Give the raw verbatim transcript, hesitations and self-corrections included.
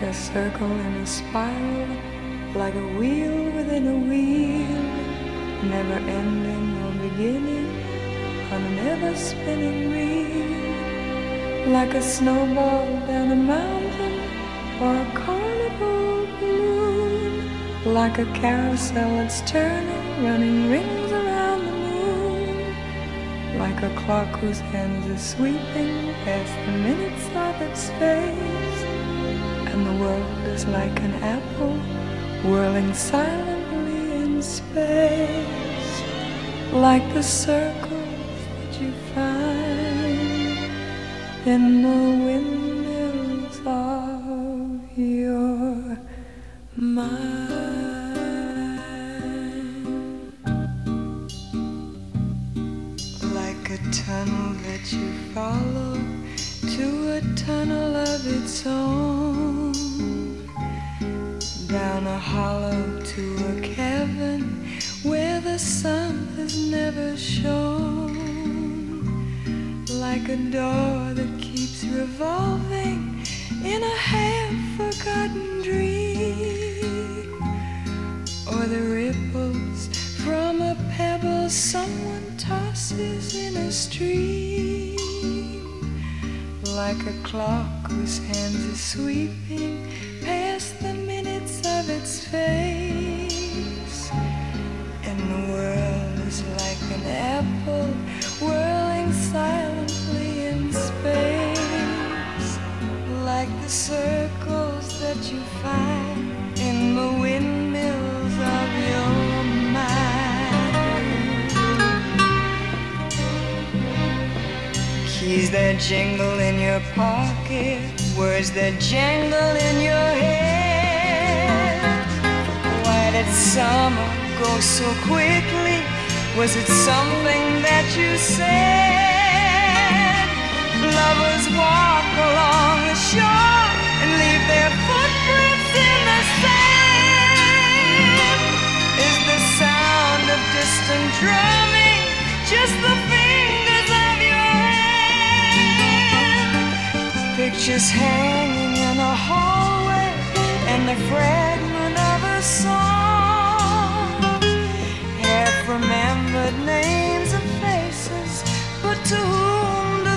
a circle in a spiral, like a wheel within a wheel, never ending or beginning on an ever-spinning reel, like a snowball down a mountain or a carnival balloon, like a carousel that's turning, running rings around the moon, like a clock whose hands are sweeping past the minutes of its face, and the world is like an apple whirling silently in space, like the circles that you find in the windmills of your mind, like a tunnel that you follow to a tunnel of its own, down a hollow to a cavern where the sun has never shone, like a door that keeps revolving in a half-forgotten dream, or the ripples from a pebble someone tosses in a stream, like a clock whose hands are sweeping past the minutes of its face, and the world is like an apple whirling silently in space, like the circles that you find in the windmills of your mind. Keys that jingle in your pocket, words that jangle in your head. Why did summer go so quickly? Was it something that you said? Lovers walk along the shore and leave their footprints in the sand. Is the sound of distant drumming just the fingers of your hand? Pictures hanging in a hallway and the fragment of a song, half remembered names and faces, but to whom